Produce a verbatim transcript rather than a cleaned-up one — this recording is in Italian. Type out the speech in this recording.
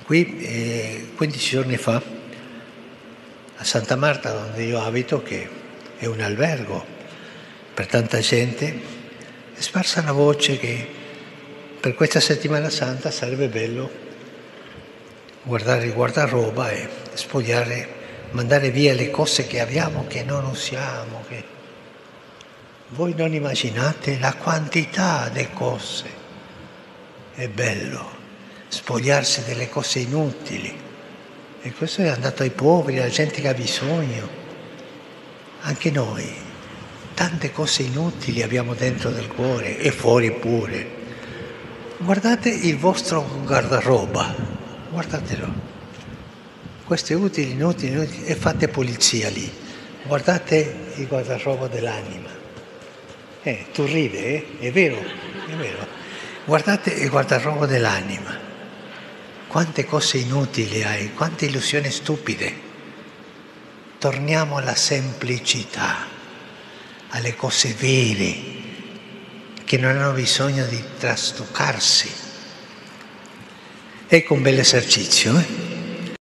Qui eh, quindici giorni fa a Santa Marta, dove io abito, che è un albergo per tanta gente, è sparsa la voce che per questa settimana santa sarebbe bello guardare il guardaroba e spogliare, mandare via le cose che abbiamo, che non usiamo. Che... Voi non immaginate la quantità di cose. È bello spogliarsi delle cose inutili. E questo è andato ai poveri, alla gente che ha bisogno. Anche noi, tante cose inutili abbiamo dentro del cuore e fuori pure. Guardate il vostro guardaroba, guardatelo. Questo è utile, inutile, inutile, e fate pulizia lì. Guardate il guardaroba dell'anima. Eh, tu ridi, eh? È vero, è vero. Guardate il guardaroba dell'anima. Quante cose inutili hai, quante illusioni stupide. Torniamo alla semplicità, alle cose vere, che non hanno bisogno di trastuccarsi. Ecco un bel esercizio, eh?